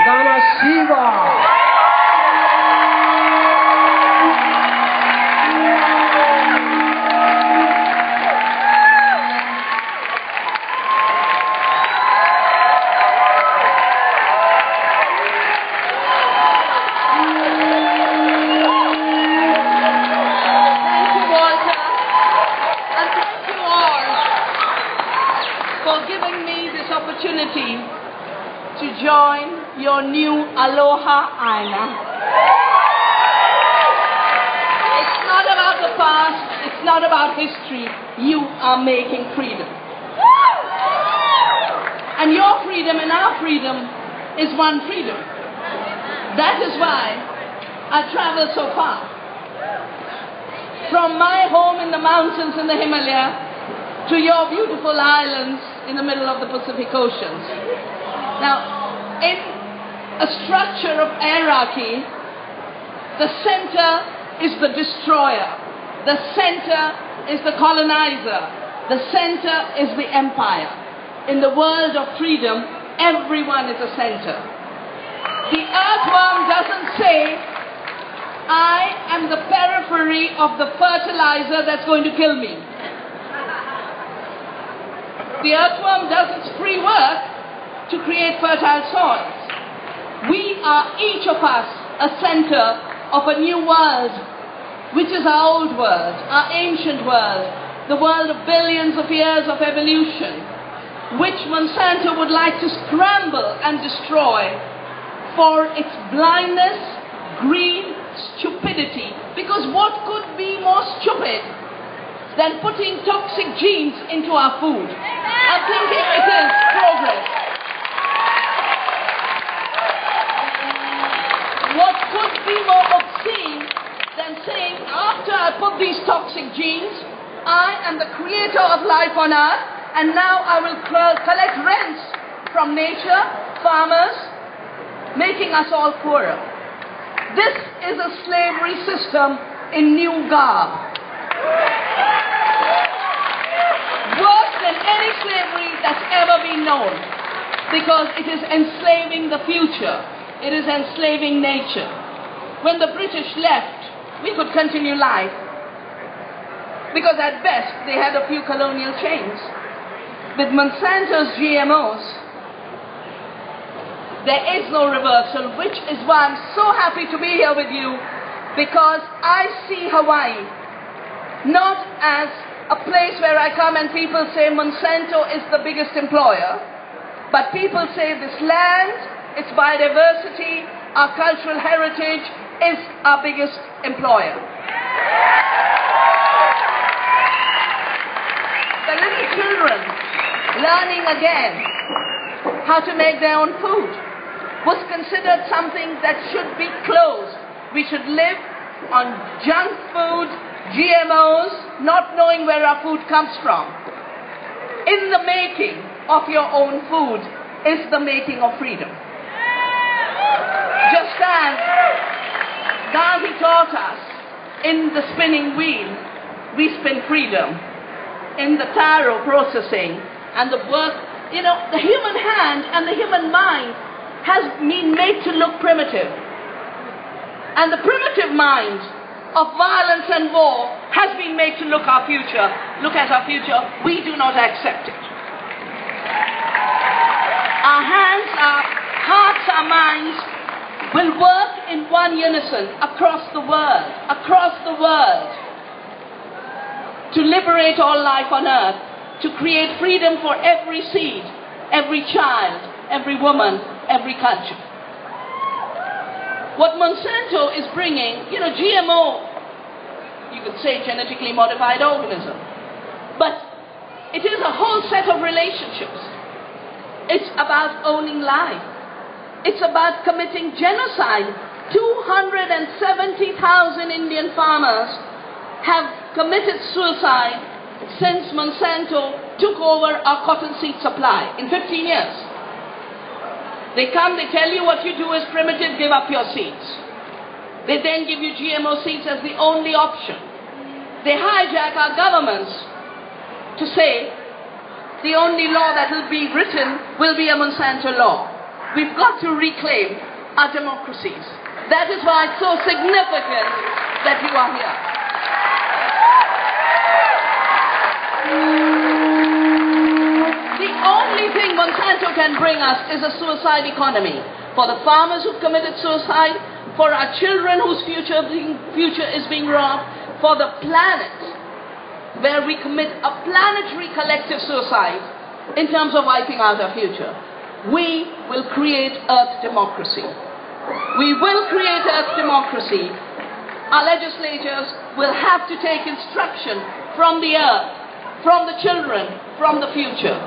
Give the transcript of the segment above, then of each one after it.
Vandana Shiva. To join your new Aloha Aina. It's not about the past, it's not about history. You are making freedom. And your freedom and our freedom is one freedom. That is why I traveled so far. From my home in the mountains in the Himalaya to your beautiful islands in the middle of the Pacific Oceans. Now, in a structure of hierarchy, the center is the destroyer, the center is the colonizer, the center is the empire. In the world of freedom, everyone is a center. The earthworm doesn't say, I am the periphery of the fertilizer that's going to kill me. The earthworm does its free work to create fertile soils. We are, each of us, a center of a new world, which is our old world, our ancient world, the world of billions of years of evolution, which Monsanto would like to scramble and destroy for its blindness, greed, stupidity. Because what could be more stupid than putting toxic genes into our food and thinking it is progress? What could be more obscene than saying, after I put these toxic genes, I am the creator of life on earth, and now I will collect rents from nature, farmers, making us all poorer. This is a slavery system in new garb. Worse than any slavery that's ever been known, because it is enslaving the future. It is enslaving nature. When the British left, we could continue life, because at best they had a few colonial chains. With Monsanto's GMOs, there is no reversal, which is why I'm so happy to be here with you, because I see Hawaii not as a place where I come and people say Monsanto is the biggest employer, but people say this land, its biodiversity, our cultural heritage is our biggest employer. The little children learning again how to make their own food was considered something that should be closed. We should live on junk food, GMOs, not knowing where our food comes from. In the making of your own food is the making of freedom. Just as Gandhi taught us, in the spinning wheel, we spin freedom. In the taro processing and the work, the human hand and the human mind has been made to look primitive. And the primitive mind of violence and war has been made to look at our future. We do not accept it. Our hands, our hearts, our minds will work in one unison across the world, to liberate all life on earth, to create freedom for every seed, every child, every woman, every culture. What Monsanto is bringing, GMO, you could say genetically modified organism, but it is a whole set of relationships. It's about owning life. It's about committing genocide. 270,000 Indian farmers have committed suicide since Monsanto took over our cotton seed supply in 15 years. They come, they tell you what you do is primitive, give up your seeds. They then give you GMO seeds as the only option. They hijack our governments to say the only law that will be written will be a Monsanto law. we've got to reclaim our democracies. That is why it's so significant that you are here. The only thing Monsanto can bring us is a suicide economy. For the farmers who've committed suicide, for our children whose future is being robbed, for the planet, where we commit a planetary collective suicide in terms of wiping out our future. We will create Earth democracy. We will create Earth democracy. Our legislators will have to take instruction from the Earth, from the children, from the future.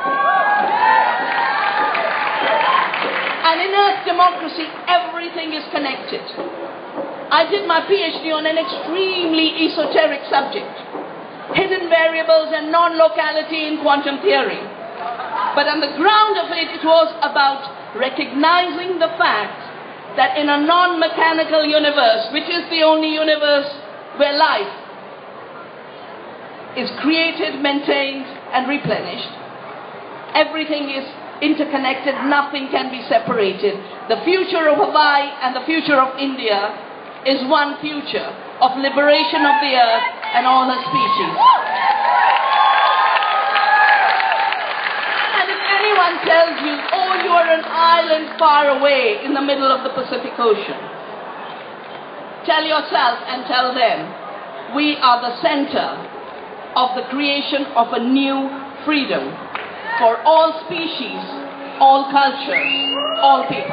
And in Earth democracy, everything is connected. I did my PhD on an extremely esoteric subject, hidden variables and non-locality in quantum theory. But on the ground of it, it was about recognizing the fact that in a non-mechanical universe, which is the only universe where life is created, maintained, and replenished, everything is interconnected, nothing can be separated. The future of Hawaii and the future of India is one future of liberation of the earth and all her species. And if anyone tells you, oh, you are an island far away in the middle of the Pacific Ocean, tell yourself and tell them, we are the center of the creation of a new freedom for all species, all cultures, all people.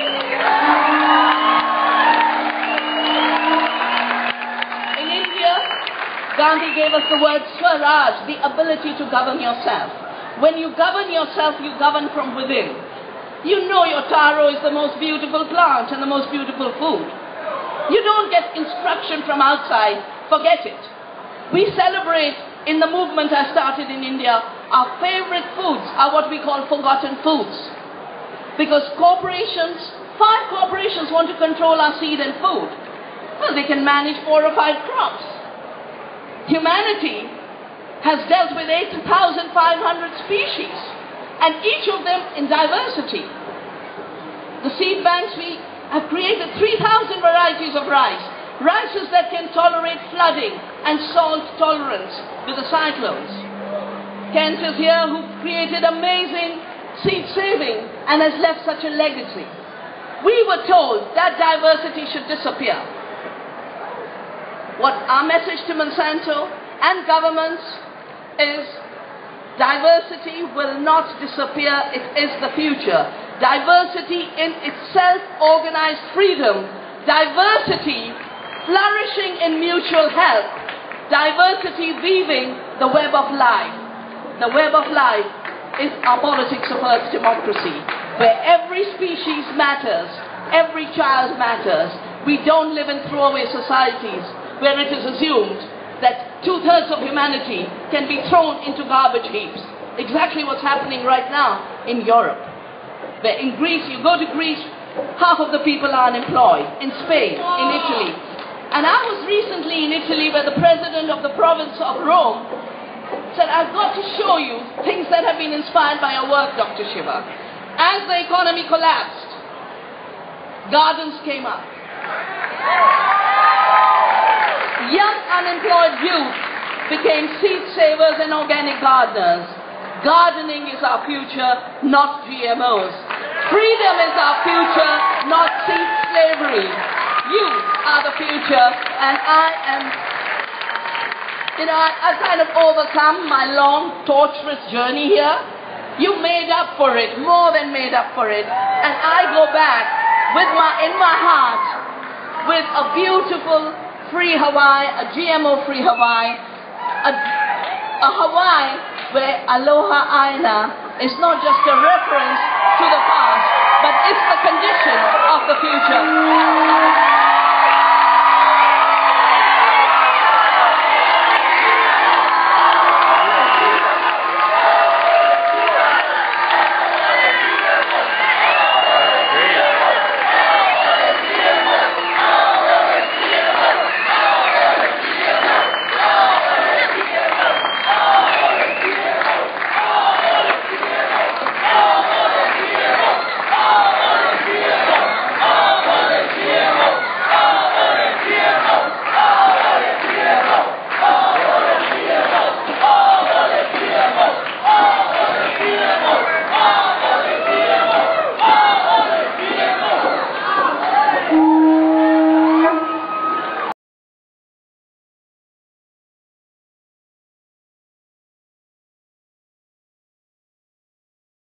In India, Gandhi gave us the word Swaraj, the ability to govern yourself. When you govern yourself, you govern from within. You know your taro is the most beautiful plant and the most beautiful food. You don't get instruction from outside, forget it. We celebrate in the movement I started in India, our favorite foods are what we call forgotten foods. Because corporations, 5 corporations want to control our seed and food. Well, they can manage 4 or 5 crops. Humanity has dealt with 8,500 species, and each of them in diversity. The seed banks, we have created 3,000 varieties of rice. Rices that can tolerate flooding and salt tolerance with the cyclones. Kent is here, who created amazing seed saving and has left such a legacy. We were told that diversity should disappear. What our message to Monsanto and governments is, diversity will not disappear, it is the future. Diversity in its self-organized freedom. Diversity flourishing in mutual help. Diversity weaving the web of life. The web of life is our politics of Earth democracy, where every species matters, every child matters. We don't live in throwaway societies where it is assumed that 2/3 of humanity can be thrown into garbage heaps. Exactly what's happening right now in Europe. Where in Greece, you go to Greece, half of the people are unemployed. In Spain, in Italy. And I was recently in Italy where the president of the province of Rome said, I've got to show you things that have been inspired by your work, Dr. Shiva. As the economy collapsed, gardens came up. Young unemployed youth became seed savers and organic gardeners. Gardening is our future, not GMOs. Freedom is our future, not seed slavery. You are the future, and I've kind of overcome my long, torturous journey here. You made up for it, more than made up for it, and I go back in my heart with a beautiful, free Hawaii, a GMO-free Hawaii, a Hawaii where Aloha Aina is not just a reference to the past, but it's the condition of the future.